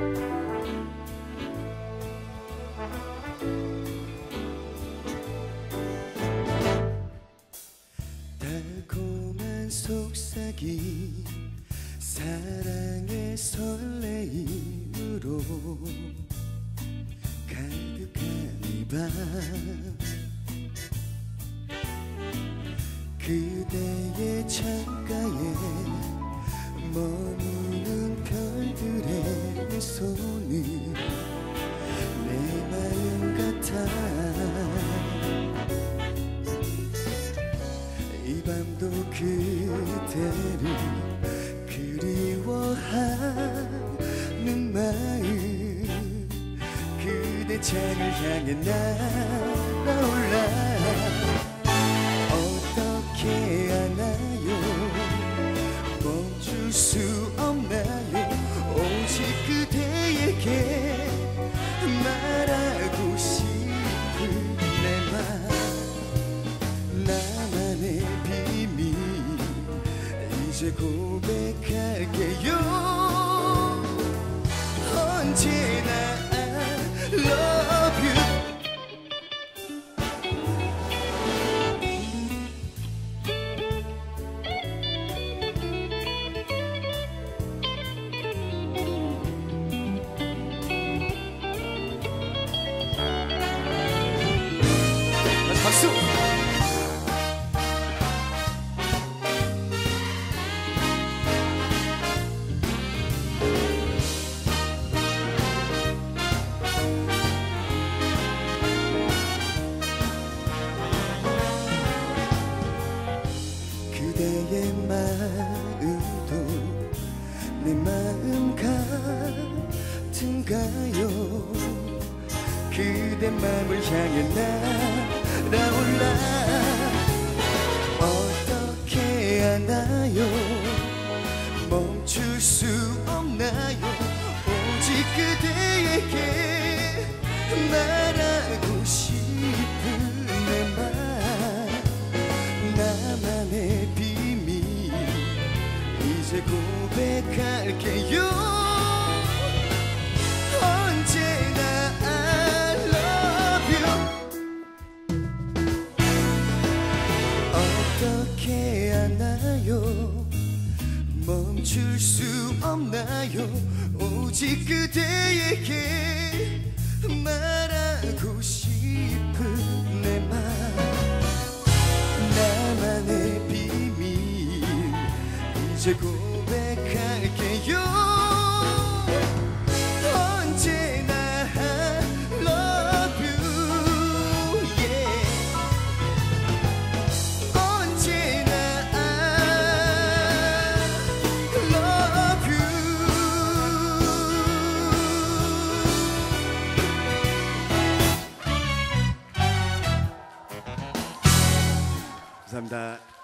달콤한 속삭임 사랑의 설레임으로 가득한 이 밤 그대의 창가에 머무는 별들의 손이 내 마음 같아 이 밤도 그대를 그리워하는 마음 그대 창을 향해 날아올라 어떻게 하나요 멈출 수 없나요 오직 그대에게 말하고 싶은 내 맘 나만의 비밀 이제 고백할게요 언제나 I love you 박수! 그대의 마음도 내 마음 같은가요 그대 마음을 향해 날아올라 어떻게 하나요 멈출 수 없나요 오직 그대에게 말하고 싶은 내 말 나만의 비밀 이제 고백할게요 언제나 I love you 어떻게 하나요 멈출 수 없나요 오직 그대에게 말하고 싶은 내 말 나만의 비밀 이제 고백할게요 언제나 I love you yeah 언제나 I love you 감사합니다.